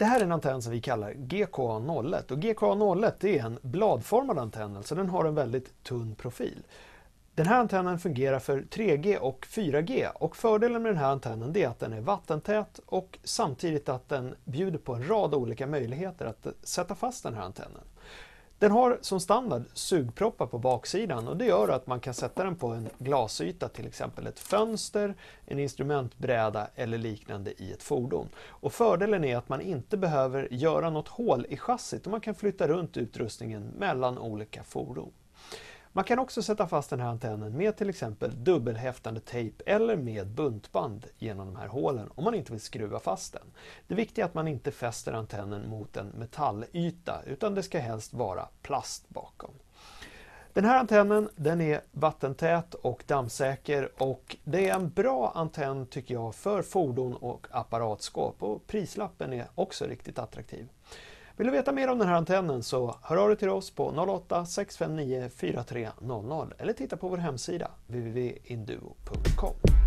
Det här är en antenn som vi kallar GKA01 och GKA01 är en bladformad antenn, alltså den har en väldigt tunn profil. Den här antennen fungerar för 3G och 4G och fördelen med den här antennen är att den är vattentät och samtidigt att den bjuder på en rad olika möjligheter att sätta fast den här antennen. Den har som standard sugproppar på baksidan och det gör att man kan sätta den på en glasyta, till exempel ett fönster, en instrumentbräda eller liknande i ett fordon. Och fördelen är att man inte behöver göra något hål i chassit och man kan flytta runt utrustningen mellan olika fordon. Man kan också sätta fast den här antennen med till exempel dubbelhäftande tejp eller med buntband genom de här hålen om man inte vill skruva fast den. Det viktiga är att man inte fäster antennen mot en metallyta utan det ska helst vara plast bakom. Den här antennen den är vattentät och dammsäker och det är en bra antenn tycker jag för fordon och apparatskåp och prislappen är också riktigt attraktiv. Vill du veta mer om den här antennen så hör av dig till oss på 08 659 4300 eller titta på vår hemsida www.induo.com.